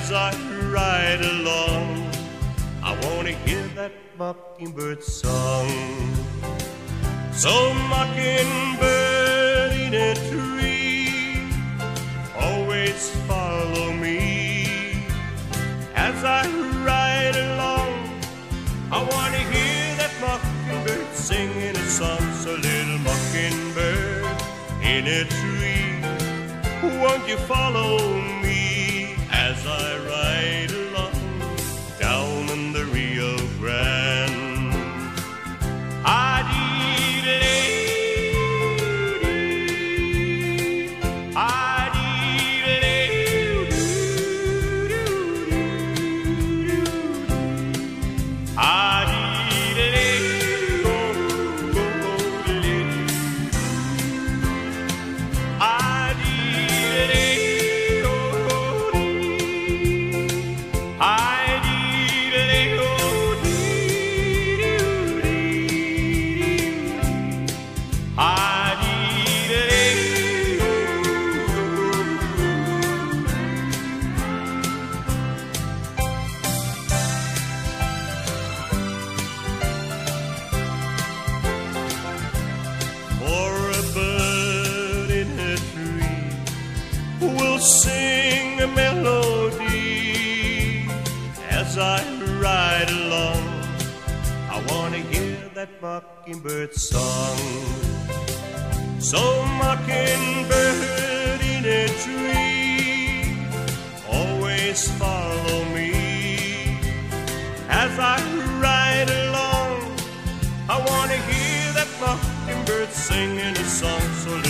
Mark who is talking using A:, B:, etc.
A: as I ride along. I wanna hear that mockingbird song. So mockingbird in a tree, always follow me as I ride along. I wanna hear that mockingbird singing a song. So little mockingbird in a tree, won't you follow me as I ride along down in the Rio Grande? We'll sing a melody as I ride along. I wanna hear that mockingbird song. So mockingbird in a tree, always follow me as I ride along. I wanna hear that mockingbird singing a song. So